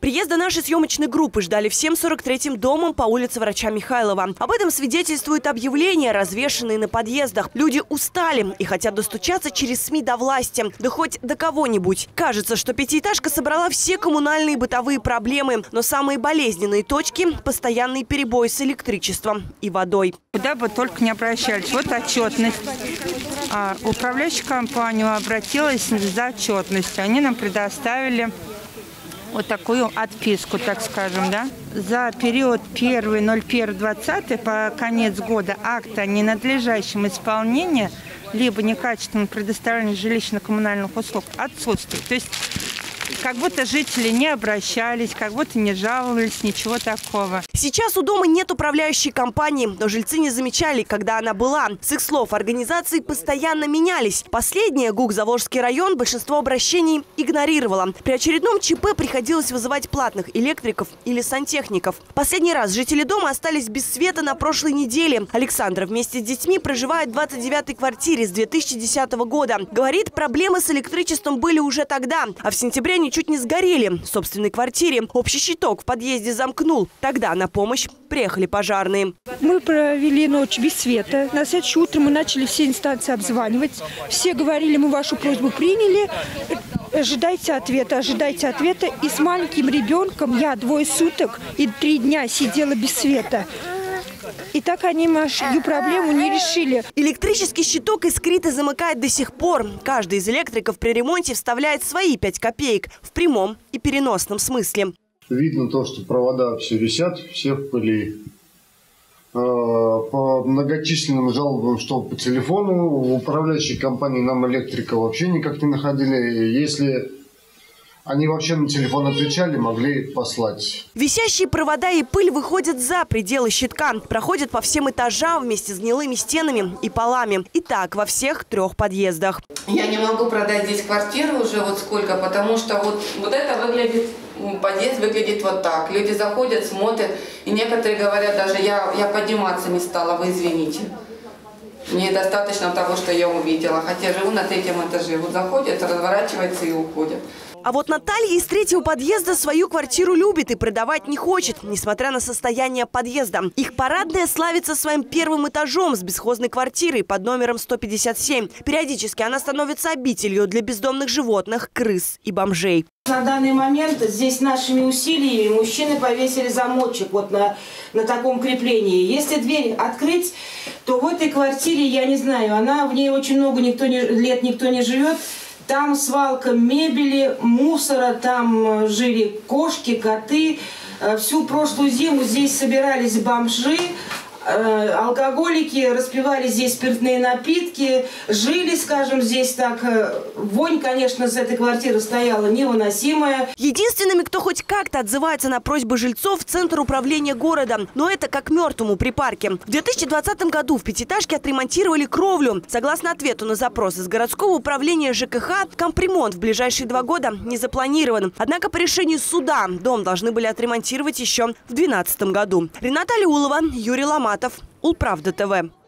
Приезда нашей съемочной группы ждали всем 43-м домом по улице Врача Михайлова. Об этом свидетельствует объявления, развешанные на подъездах. Люди устали и хотят достучаться через СМИ до власти, да хоть до кого-нибудь. Кажется, что пятиэтажка собрала все коммунальные и бытовые проблемы, но самые болезненные точки – постоянный перебой с электричеством и водой. Куда бы только не обращались. Вот отчетность. Управляющая компания обратилась за отчетностью. Они нам предоставили вот такую отписку, так скажем, да. За период 1.01.20 по конец года акта о ненадлежащем исполнении либо некачественном предоставлении жилищно-коммунальных услуг отсутствует. То есть как будто жители не обращались, как будто не жаловались, ничего такого. Сейчас у дома нет управляющей компании, но жильцы не замечали, когда она была. С их слов, организации постоянно менялись. Последняя, ГУК Заволжский район, большинство обращений игнорировала. При очередном ЧП приходилось вызывать платных электриков или сантехников. Последний раз жители дома остались без света на прошлой неделе. Александра вместе с детьми проживает в 29-й квартире с 2010 года. Говорит, проблемы с электричеством были уже тогда, а в сентябре они чуть не сгорели в собственной квартире. Общий щиток в подъезде замкнул. Тогда на помощь приехали пожарные. Мы провели ночь без света. На следующее утро мы начали все инстанции обзванивать. Все говорили, мы вашу просьбу приняли. Ожидайте ответа, ожидайте ответа. И с маленьким ребенком я 2 суток и 3 дня сидела без света. И так они мою проблему не решили. Электрический щиток искрит и замыкает до сих пор. Каждый из электриков при ремонте вставляет свои 5 копеек в прямом и переносном смысле. Видно то, что провода все висят, все в пыли. По многочисленным жалобам, что по телефону, в управляющей компании нам электрика вообще никак не находили. Если они вообще на телефон отвечали, могли послать. Висящие провода и пыль выходят за пределы щитка. Проходят по всем этажам вместе с гнилыми стенами и полами. И так во всех 3 подъездах. Я не могу продать здесь квартиру уже вот сколько, потому что вот это выглядит, подъезд выглядит вот так. Люди заходят, смотрят, и некоторые говорят даже, я подниматься не стала, вы извините. Мне достаточно того, что я увидела, хотя живу на 3-м этаже. Вот заходят, разворачиваются и уходят. А вот Наталья из 3-го подъезда свою квартиру любит и продавать не хочет, несмотря на состояние подъезда. Их парадная славится своим 1-м этажом с бесхозной квартирой под номером 157. Периодически она становится обителью для бездомных животных, крыс и бомжей. На данный момент здесь нашими усилиями мужчины повесили замочек вот на таком креплении. Если дверь открыть, то в этой квартире, я не знаю, в ней очень много лет никто не живет. Там свалка мебели, мусора, там жили кошки, коты. Всю прошлую зиму здесь собирались бомжи, алкоголики, распивали здесь спиртные напитки, жили, скажем, здесь так. Вонь, конечно, с этой квартиры стояла невыносимая. Единственными, кто хоть как-то отзывается на просьбы жильцов, Центр управления города. Но это как мертвому при парке. В 2020 году в пятиэтажке отремонтировали кровлю. Согласно ответу на запрос из городского управления ЖКХ, капремонт в ближайшие 2 года не запланирован. Однако по решению суда дом должны были отремонтировать еще в 2012 году. Рената Алиулова, Юрий Ломатов, Улправда ТВ.